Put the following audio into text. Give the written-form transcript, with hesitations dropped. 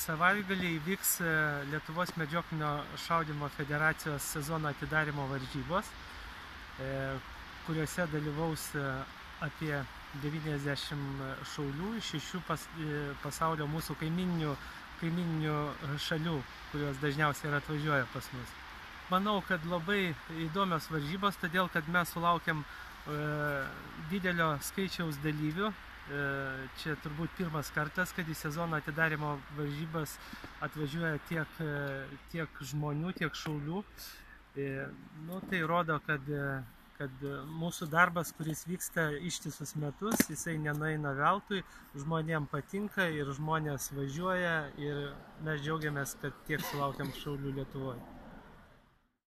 Savaitgalį įvyks Lietuvos medžioklinio šaudymo federacijos sezono atidarymo varžybos, kuriuose dalyvaus apie 90 šaulių iš 6 pasaulio mūsų kaimyninių šalių, kurios dažniausiai ir atvažiuoja pas mus. Manau, kad labai įdomios varžybos, todėl kad mes sulaukiam didelio skaičiaus dalyvių. Čia turbūt pirmas kartas, kad į sezono atidarymo varžybas atvažiuoja tiek žmonių, tiek šaulių. Tai rodo, kad mūsų darbas, kuris vyksta ištisus metus, jisai nenueina veltui, žmonėms patinka ir žmonės važiuoja ir mes džiaugiamės, kad tiek sulaukiam šaulių Lietuvoje.